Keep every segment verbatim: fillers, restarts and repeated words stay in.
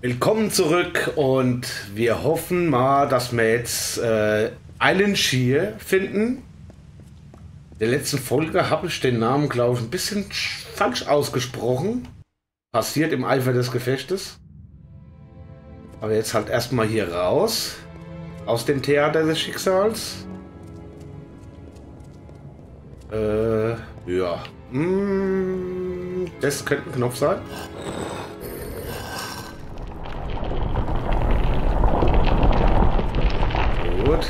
Willkommen zurück und wir hoffen mal, dass wir jetzt äh, Island Shear finden. In der letzten Folge habe ich den Namen, glaube ich, ein bisschen falsch ausgesprochen. Passiert im Eifer des Gefechtes. Aber jetzt halt erstmal hier raus. Aus dem Theater des Schicksals. Äh, ja. Hm, das könnte ein Knopf sein. Gut.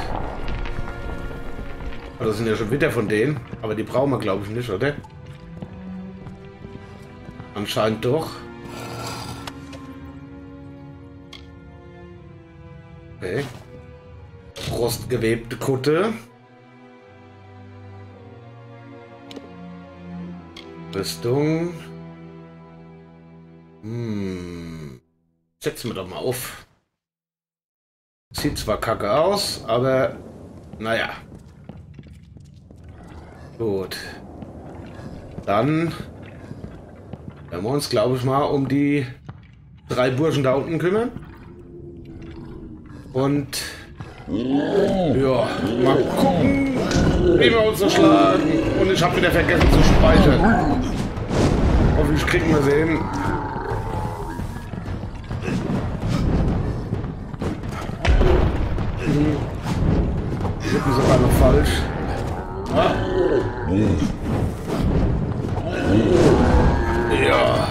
Also das sind ja schon wieder von denen. Aber die brauchen wir, glaube ich, nicht, oder? Anscheinend doch. Okay. Rostgewebte Kutte. Rüstung. Hm. Setzen wir doch mal auf. Sieht zwar kacke aus, aber naja. Gut. Dann werden wir uns, glaube ich, mal um die drei Burschen da unten kümmern. Und ja, mal gucken, wie wir uns so schlagen. Und ich habe wieder vergessen zu speichern. Hoffentlich kriegen wir sie hin. Die sind sogar noch falsch. Ah. Ja.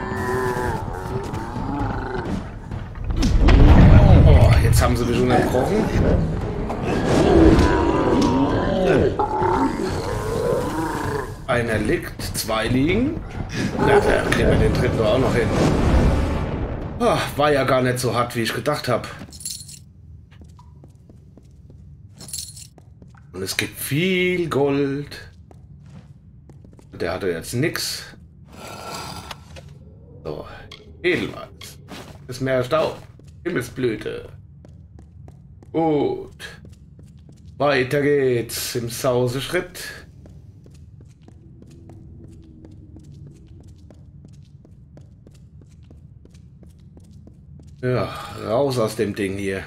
Oh, jetzt haben sie mich schon erbrochen. Einer liegt, zwei liegen. Na, da kriegen wir den dritten auch noch hin. Oh, war ja gar nicht so hart, wie ich gedacht habe. Und es gibt viel Gold. Der hatte jetzt nichts. So, Edelweiß. Ist mehr Staub. Himmelsblüte. Gut. Weiter geht's im Sauseschritt. Ja, raus aus dem Ding hier.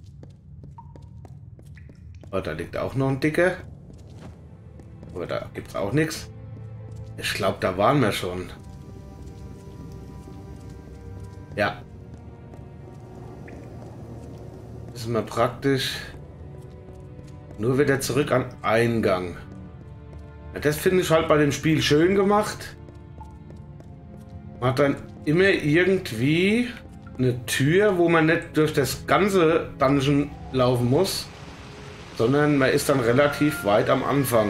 Oh, da liegt auch noch ein dicker. Aber da gibt es auch nichts. Ich glaube, da waren wir schon. Ja. Ist mal praktisch. Nur wieder zurück an Eingang. Ja, das finde ich halt bei dem Spiel schön gemacht. Man hat dann immer irgendwie eine Tür, wo man nicht durch das ganze Dungeon laufen muss, sondern man ist dann relativ weit am Anfang.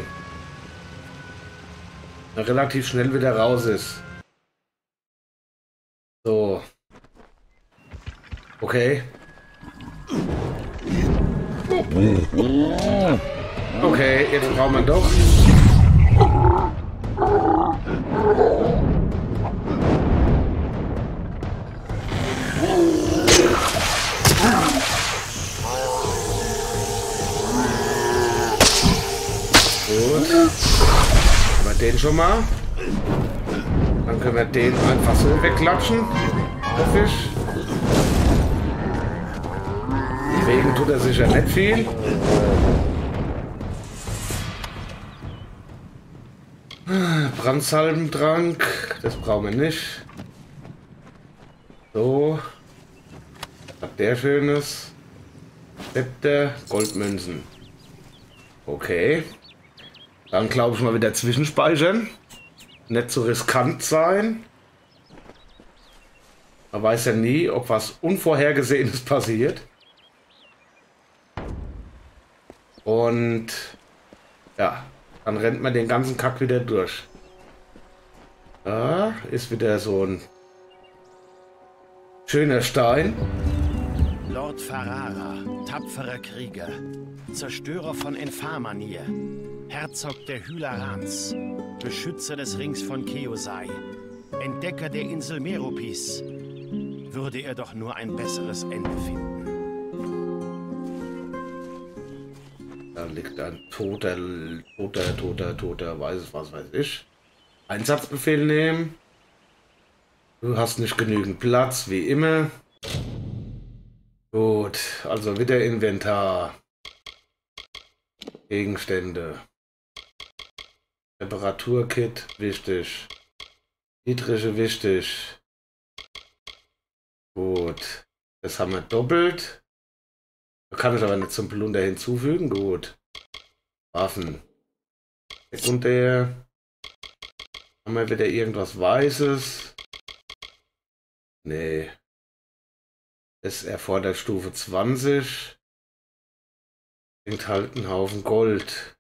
Man relativ schnell wieder raus ist. So. Okay. Okay, jetzt braucht man doch. Gut. Haben wir den schon mal. Dann können wir den einfach so wegklatschen. Der Fisch. Deswegen tut er sich ja nicht viel. Brandsalbentrank. Das brauchen wir nicht. So. Was hat der Schönes? Zepter, Goldmünzen. Okay. Dann glaube ich mal wieder zwischenspeichern. Nicht so riskant sein. Man weiß ja nie, ob was Unvorhergesehenes passiert. Und ja, dann rennt man den ganzen Kack wieder durch. Da ist wieder so ein schöner Stein. Lord Farara, tapferer Krieger, Zerstörer von Enfarmanir, Herzog der Hylarans, Beschützer des Rings von Keosai, Entdecker der Insel Meropis. Würde er doch nur ein besseres Ende finden. Da liegt ein toter, toter, toter, toter, weiß es, was weiß ich. Einsatzbefehl nehmen. Du hast nicht genügend Platz, wie immer. Gut, also wieder Inventar. Gegenstände. Temperaturkit, wichtig. Niedrige, wichtig. Gut. Das haben wir doppelt. Da kann ich aber nicht zum Plunder hinzufügen. Gut. Waffen. Sekundär. Haben wir wieder irgendwas Weißes? Nee. Das erfordert Stufe zwanzig. Bringt halt einen Haufen Gold.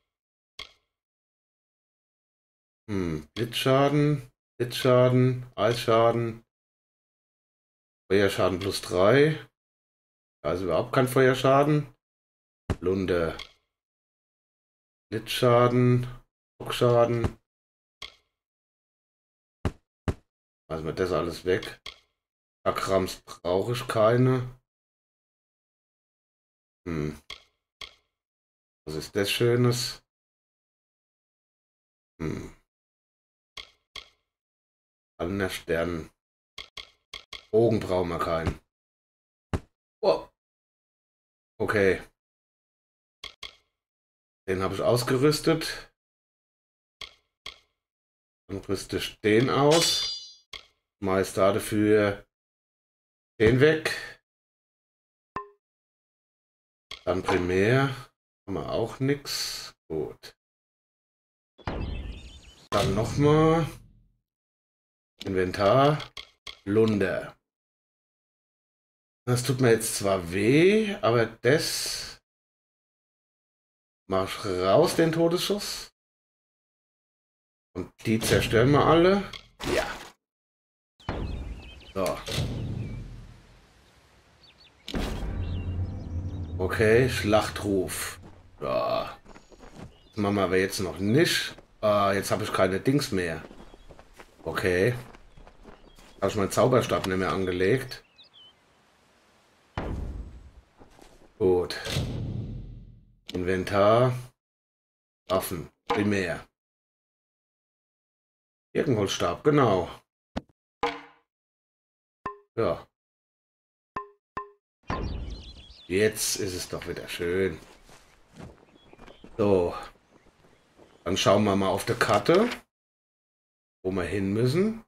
Hm. Blitzschaden. Blitzschaden. Eisschaden. Feuerschaden plus drei. Also überhaupt kein Feuerschaden. Lunde. Blitzschaden. Schockschaden. Also mit das alles weg. Akrams brauche ich keine. Hm. Was ist das Schönes? Hm. Alner Stern. Bogen brauchen wir keinen. Oh. Okay. Den habe ich ausgerüstet. Dann rüste ich den aus. Meister dafür den weg. Dann Primär. Haben wir auch nichts. Gut. Dann nochmal. Inventar. Lunder. Das tut mir jetzt zwar weh, aber das mach ich raus, den Todesschuss. Und die zerstören wir alle. Ja. So. Okay, Schlachtruf. Ja. Das machen wir aber jetzt noch nicht. Ah, jetzt habe ich keine Dings mehr. Okay. Habe ich meinen Zauberstab nicht mehr angelegt. Gut. Inventar. Waffen. Primär. Birkenholzstab, genau. Ja. Jetzt ist es doch wieder schön. So. Dann schauen wir mal auf der Karte, wo wir hin müssen.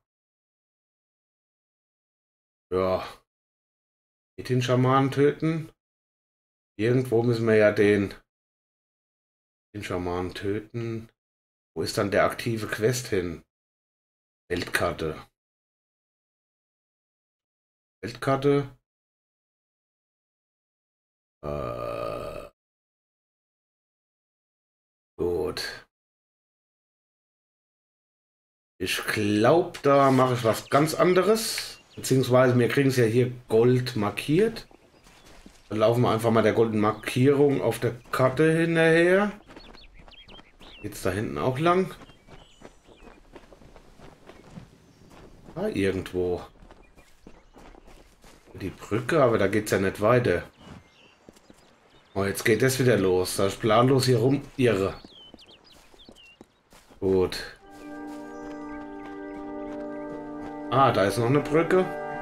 Ja. Mit den Schamanen töten. Irgendwo müssen wir ja den, den Schamanen töten. Wo ist dann der aktive Quest hin? Weltkarte. Weltkarte. Äh, gut. Ich glaube, da mache ich was ganz anderes. Beziehungsweise wir kriegen es ja hier Gold markiert. Dann laufen wir einfach mal der goldenen Markierung auf der Karte hinterher. Geht's da hinten auch lang? Da irgendwo. Die Brücke, aber da geht's ja nicht weiter. Oh, jetzt geht das wieder los. Da ist planlos hier rum irre. Gut. Ah, da ist noch eine Brücke.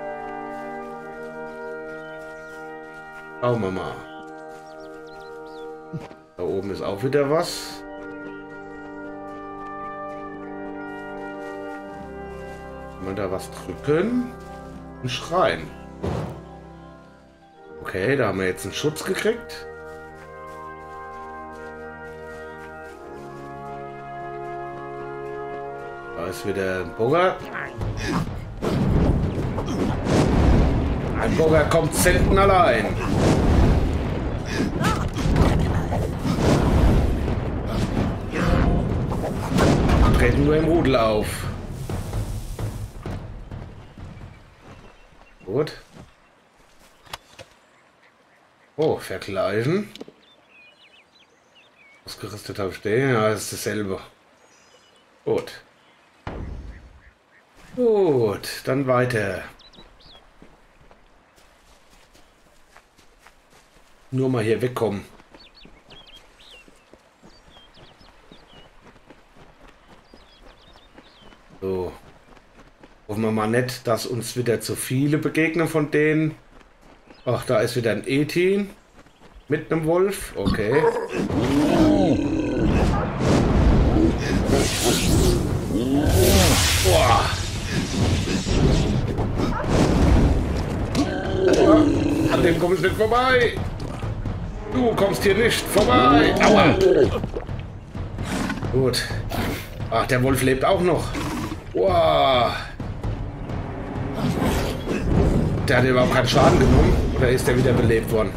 Schauen wir mal. Da oben ist auch wieder was. Kann man da was drücken? Ein Schrein. Okay, da haben wir jetzt einen Schutz gekriegt. Da ist wieder ein Bogger. Ein Bogger kommt selten allein. Treten nur im Rudel auf. Gut. Oh, vergleichen. Ausgerüstet habe ich den. Ja, das ist dasselbe. Gut. Gut, dann weiter. Nur mal hier wegkommen. So. Hoffen wir mal nicht, dass uns wieder zu viele begegnen von denen. Ach, da ist wieder ein E-Team. Mit einem Wolf. Okay. Boah. An dem komme ich nicht vorbei. Du kommst hier nicht vorbei. Aua. Gut. Ach, der Wolf lebt auch noch. Wow. Der hat überhaupt keinen Schaden genommen. Oder ist der wieder belebt worden?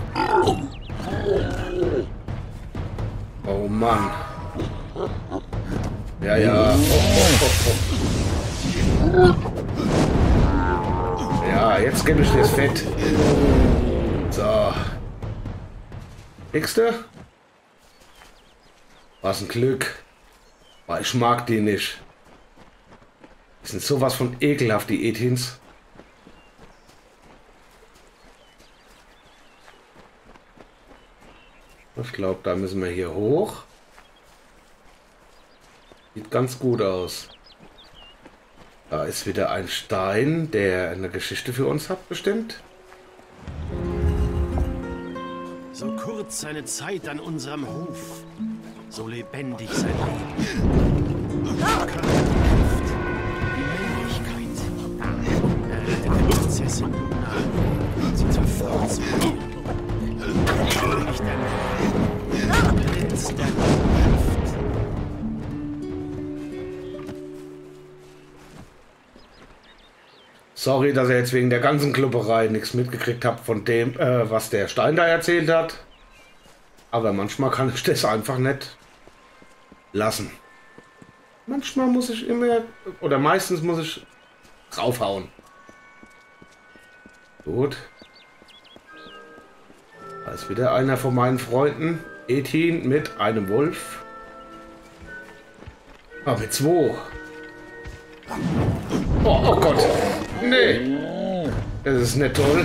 Oh Mann. Ja, ja. Oh, oh, oh, oh. Ja, jetzt gebe ich dir das Fett. So. Nächste. Was ein Glück. Aber ich mag die nicht. Die sind sowas von ekelhaft, die E-Teens. Ich glaube, da müssen wir hier hoch. Sieht ganz gut aus. Da ist wieder ein Stein, der eine Geschichte für uns hat, bestimmt. So kurz seine Zeit an unserem Hof, so lebendig sein Leben. Die Kraft, die Männlichkeit. Er rettet die Prinzessin Luna, sie zur Frau zu machen. König der Männer, Prinz der Landschaft. Sorry, dass ihr jetzt wegen der ganzen Klubberei nichts mitgekriegt habt von dem, äh, was der Stein da erzählt hat. Aber manchmal kann ich das einfach nicht lassen. Manchmal muss ich immer, oder meistens muss ich draufhauen. Gut. Da ist wieder einer von meinen Freunden. E-Team mit einem Wolf. Ah, mit zwei. Oh, oh Gott. Nee. Das ist nicht toll.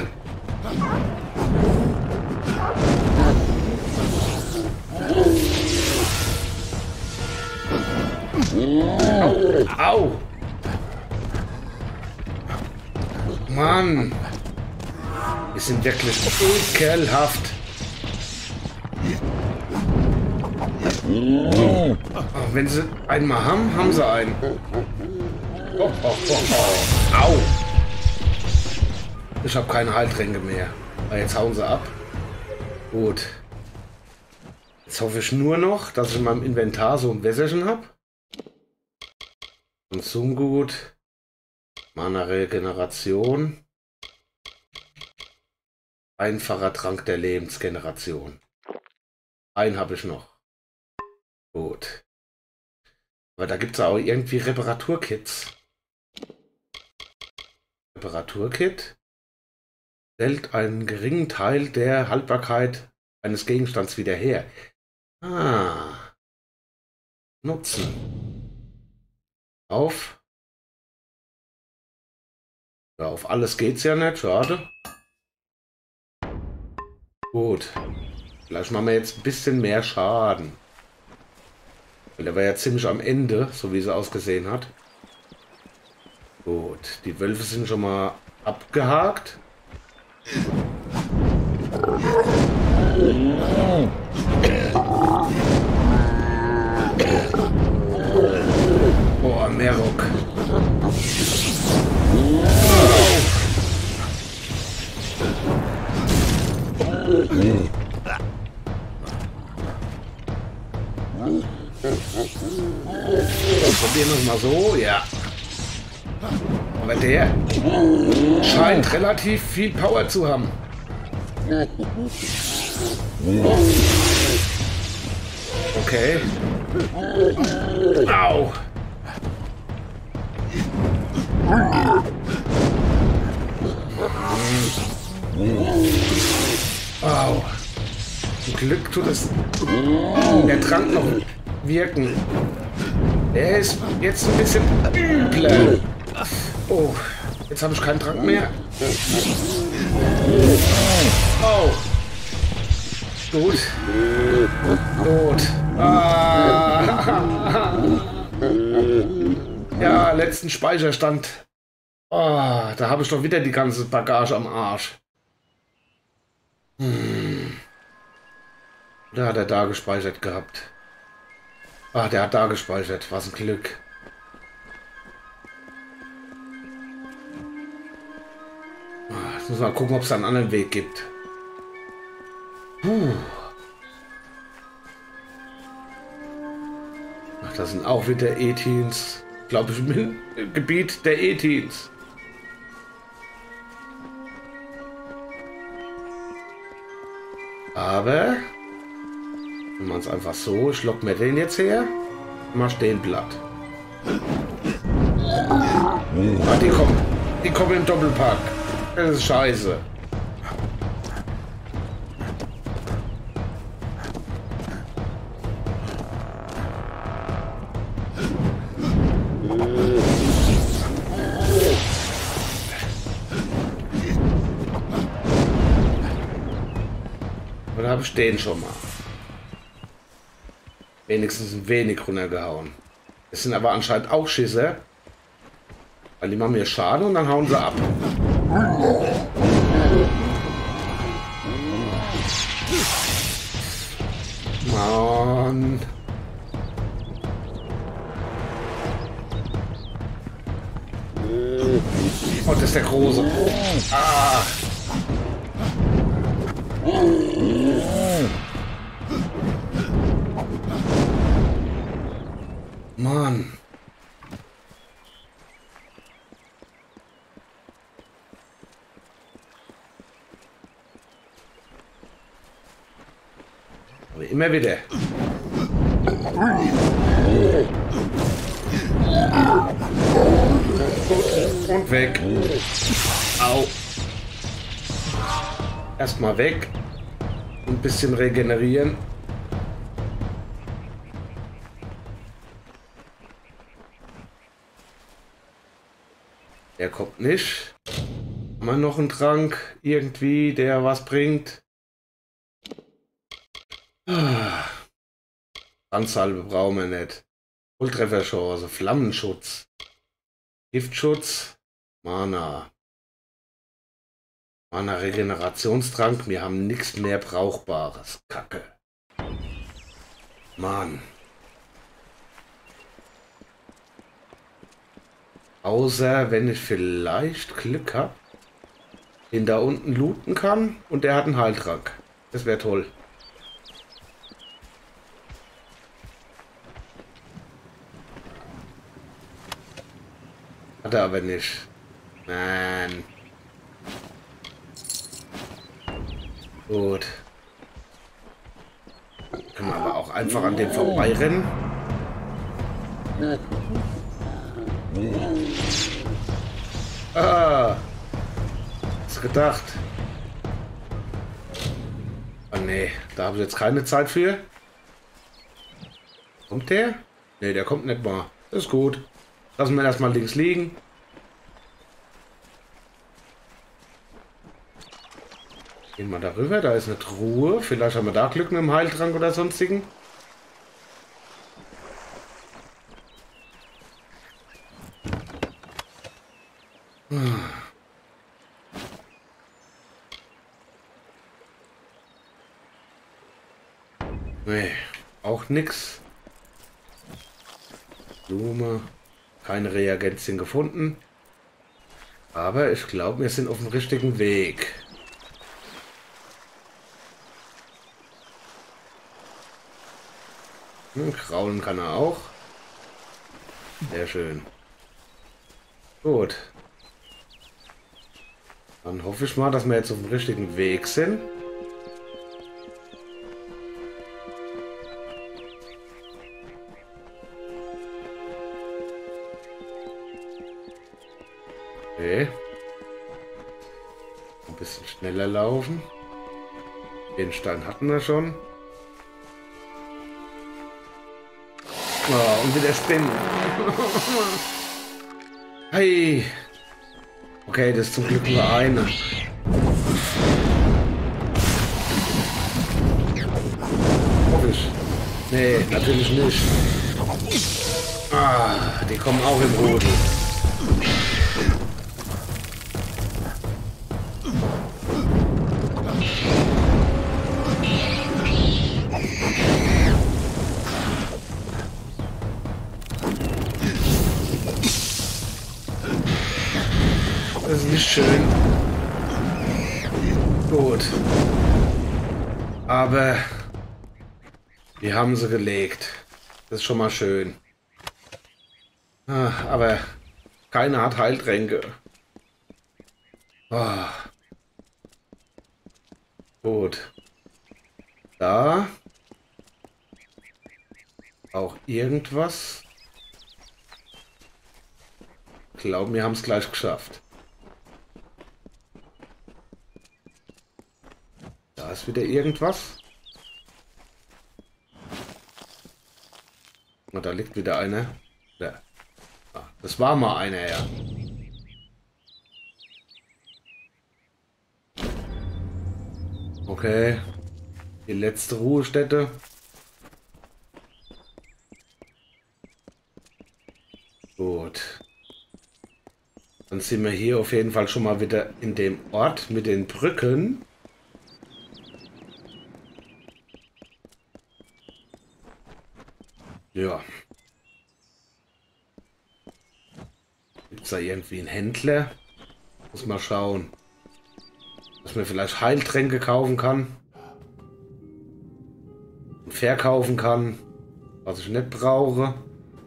Au. Au. Mann. Die sind wirklich ekelhaft. Oh. Wenn sie einmal haben, haben sie einen. Oh, oh, oh, oh. Au! Ich habe keine Heiltränke mehr. Aber jetzt hauen sie ab. Gut. Jetzt hoffe ich nur noch, dass ich in meinem Inventar so ein Wässerchen habe. Und zum gut. Mana-Regeneration. Einfacher Trank der Lebensgeneration. Einen habe ich noch. Gut. Aber da gibt es auch irgendwie Reparaturkits. Reparaturkit stellt einen geringen Teil der Haltbarkeit eines Gegenstands wieder her. Ah. Nutzen. Auf. Ja, auf alles geht's ja nicht. Schade. Gut. Vielleicht machen wir jetzt ein bisschen mehr Schaden. Weil der war ja ziemlich am Ende, so wie sie ausgesehen hat. Gut, die Wölfe sind schon mal abgehakt. Oh, Merok. Probieren wir es mal so, ja. Aber der scheint relativ viel Power zu haben. Okay. Au. Au. Zum Glück tut es der Trank noch wirken. Er ist jetzt ein bisschen übler. Oh, jetzt habe ich keinen Trank mehr. Oh. Gut. Gut. Ah. Ja, letzten Speicherstand. Oh, da habe ich doch wieder die ganze Bagage am Arsch. Hm. Oder hat er da gespeichert gehabt? Ah, der hat da gespeichert. Was ein Glück. Jetzt muss man gucken, ob es einen anderen Weg gibt. Puh. Ach, das sind auch wieder E-Teens. Glaube ich, im Gebiet der E-Teens. Aber wenn man es einfach so, ich lock mir den jetzt her, mal stehen platt. Ah, die kommen, die kommen im Doppelpack. Das ist scheiße. Oder habe ich den schon mal? Wenigstens ein wenig runtergehauen. Es sind aber anscheinend auch Schisse. Weil die machen mir Schaden und dann hauen sie ab. Mann. Oh, das ist der Große. Ah. Mann. Aber immer wieder. Und weg. Au. Erstmal weg. Ein bisschen regenerieren. Der kommt nicht. Haben wir noch einen Trank irgendwie, der was bringt? Ah. Brandsalbe brauchen wir nicht. Volltrefferchance, Flammenschutz, Giftschutz, Mana. Mana Regenerationstrank, wir haben nichts mehr Brauchbares. Kacke. Mann. Außer wenn ich vielleicht Glück habe, den da unten looten kann und der hat einen Heiltrank. Das wäre toll. Hat er aber nicht. Nein. Gut. Können wir aber auch einfach an dem vorbeirennen. Ah. Was gedacht? Oh nee, da habe ich jetzt keine Zeit für. Kommt der? Nee, der kommt nicht mal. Das ist gut. Lassen wir erstmal links liegen. Gehen wir darüber, da ist eine Truhe. Vielleicht haben wir da Glück mit dem Heiltrank oder sonstigen. Nee, auch nix. Blume. Keine Reagenzien gefunden. Aber ich glaube, wir sind auf dem richtigen Weg. Hm, kraulen kann er auch. Sehr schön. Gut. Dann hoffe ich mal, dass wir jetzt auf dem richtigen Weg sind. Okay. Ein bisschen schneller laufen. Den Stein hatten wir schon. Oh, und wieder spinnen. Hey. Okay, das ist zum Glück nur eine. Hoffe ich. Nee, natürlich nicht. Ah, die kommen auch im Rudel. Das ist nicht schön. Gut. Aber wir haben sie gelegt. Das ist schon mal schön. Ah, aber keiner hat Heiltränke. Ah. Gut. Da. Auch irgendwas. Ich glaube, wir haben es gleich geschafft. Da ist wieder irgendwas. Und da liegt wieder einer. Da. Ah, das war mal einer, ja. Okay. Die letzte Ruhestätte. Gut. Dann sind wir hier auf jeden Fall schon mal wieder in dem Ort mit den Brücken. Ja. Gibt es da irgendwie einen Händler? Muss mal schauen. Dass man vielleicht Heiltränke kaufen kann. Und verkaufen kann. Was ich nicht brauche.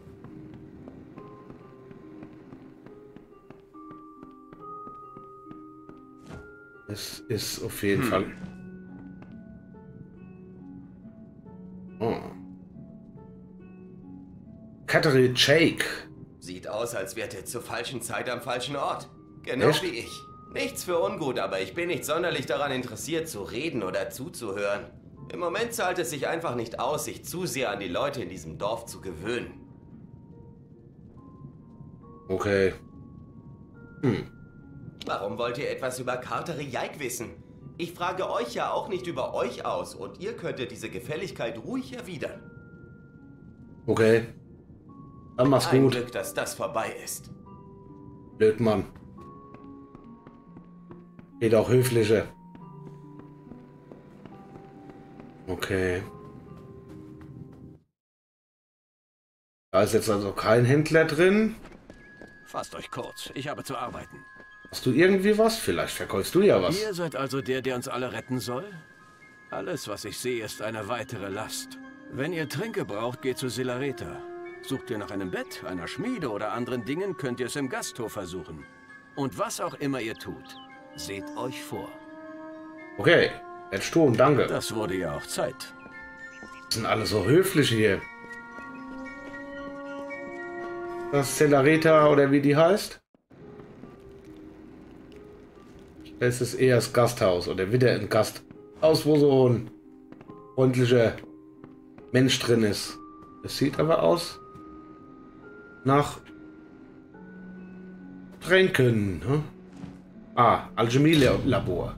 Es ist auf jeden hm. Fall... Oh. Catherine Jake. Sieht aus, als wärt ihr zur falschen Zeit am falschen Ort. Genau Echt? wie ich. Nichts für ungut, aber ich bin nicht sonderlich daran interessiert, zu reden oder zuzuhören. Im Moment zahlt es sich einfach nicht aus, sich zu sehr an die Leute in diesem Dorf zu gewöhnen. Okay. Hm. Warum wollt ihr etwas über Carter Jake wissen? Ich frage euch ja auch nicht über euch aus und ihr könntet diese Gefälligkeit ruhig erwidern. Okay. Dann mach's Ein gut. Glück, dass das vorbei ist. Blöd, Mann. Geht auch höflicher. Okay. Da ist jetzt also kein Händler drin. Fasst euch kurz, ich habe zu arbeiten. Hast du irgendwie was? Vielleicht verkaufst du ja was. Ihr seid also der, der uns alle retten soll? Alles, was ich sehe, ist eine weitere Last. Wenn ihr Tränke braucht, geht zu Silareta. Sucht ihr nach einem Bett, einer Schmiede oder anderen Dingen, könnt ihr es im Gasthof versuchen. Und was auch immer ihr tut, seht euch vor. Okay, jetzt tun, danke. Das wurde ja auch Zeit. Sind alle so höflich hier. Das Silareta oder wie die heißt? Es ist eher das Gasthaus oder wieder ein Gasthaus, wo so ein freundlicher Mensch drin ist. Es sieht aber aus nach Tränken. Hm? Ah, Alchemie-Labor.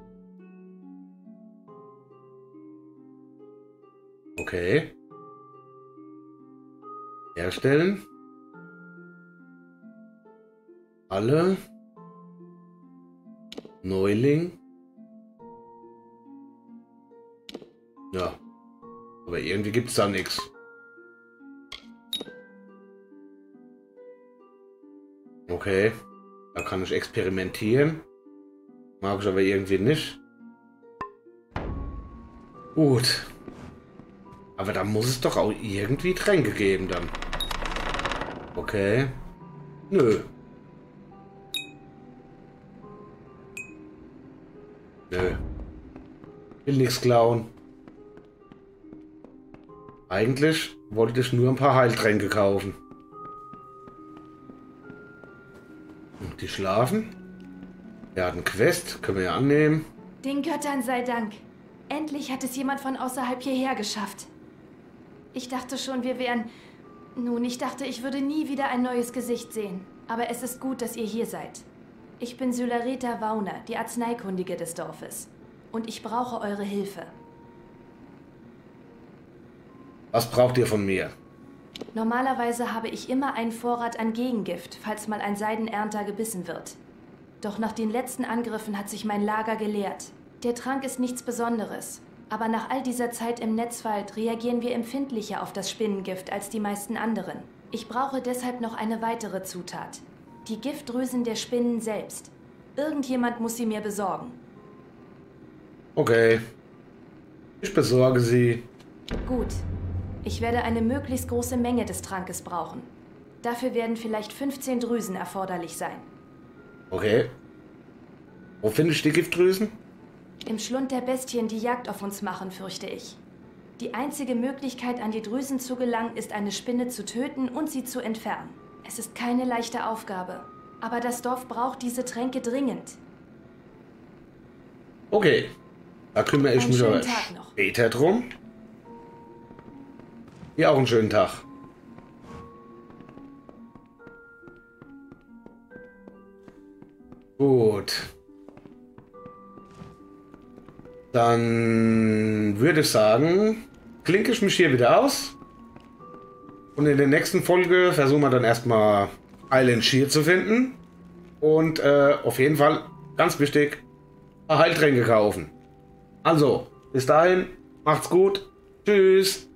Okay. Herstellen. Alle. Neuling. Ja. Aber irgendwie gibt es da nichts. Okay. Da kann ich experimentieren. Mag ich aber irgendwie nicht. Gut. Aber da muss es doch auch irgendwie Tränke geben dann. Okay. Nö. Nö. Will nichts klauen. Eigentlich wollte ich nur ein paar Heiltränke kaufen. Und die schlafen? Er hat einen Quest, können wir ja annehmen. Den Göttern sei Dank. Endlich hat es jemand von außerhalb hierher geschafft. Ich dachte schon, wir wären... Nun, ich dachte, ich würde nie wieder ein neues Gesicht sehen. Aber es ist gut, dass ihr hier seid. Ich bin Silareta Wauner, die Arzneikundige des Dorfes. Und ich brauche eure Hilfe. Was braucht ihr von mir? Normalerweise habe ich immer einen Vorrat an Gegengift, falls mal ein Seidenernter gebissen wird. Doch nach den letzten Angriffen hat sich mein Lager geleert. Der Trank ist nichts Besonderes. Aber nach all dieser Zeit im Netzwald reagieren wir empfindlicher auf das Spinnengift als die meisten anderen. Ich brauche deshalb noch eine weitere Zutat. Die Giftdrüsen der Spinnen selbst. Irgendjemand muss sie mir besorgen. Okay. Ich besorge sie. Gut. Ich werde eine möglichst große Menge des Trankes brauchen. Dafür werden vielleicht fünfzehn Drüsen erforderlich sein. Okay. Wo finde ich die Giftdrüsen? Im Schlund der Bestien, die Jagd auf uns machen, fürchte ich. Die einzige Möglichkeit, an die Drüsen zu gelangen, ist, eine Spinne zu töten und sie zu entfernen. Es ist keine leichte Aufgabe. Aber das Dorf braucht diese Tränke dringend. Okay. Da kümmere ich Einen mich schönen aber Tag noch. später drum. Dir auch einen schönen Tag. Gut. Dann würde ich sagen, klinke ich mich hier wieder aus. Und in der nächsten Folge versuchen wir dann erstmal Island Shear zu finden. Und äh, auf jeden Fall, ganz wichtig, ein paar Heiltränke kaufen. Also, bis dahin, macht's gut. Tschüss.